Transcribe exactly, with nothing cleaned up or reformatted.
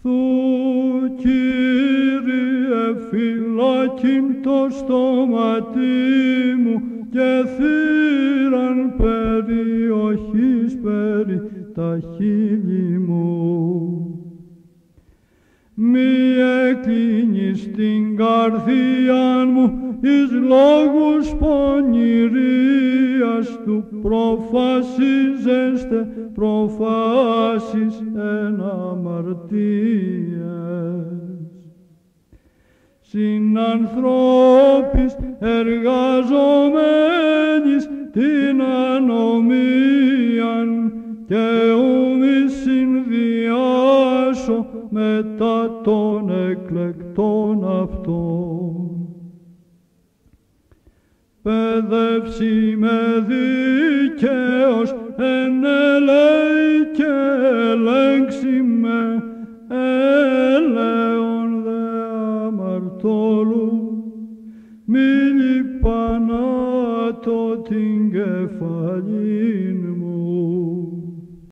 Θου, Κύριε, φυλάκιν το στόματι μου και θύραν περιοχής περί τα χείλη μου. Μη εκλίνεις την καρδίαν μου εις λόγους πονηρίας του, προφασίζεστε προφάσεις εν αμαρτίες. Συνανθρώπης εργαζομένης την ανομίαν και ου μη συνδυάσω μετά των εκλεκτών αυτών. Παιδεύσει με δίκαιος εν ελέη και ελέγξει με έλεον δε αμαρτώλου, μη λιπανάτω την κεφαλήν μου.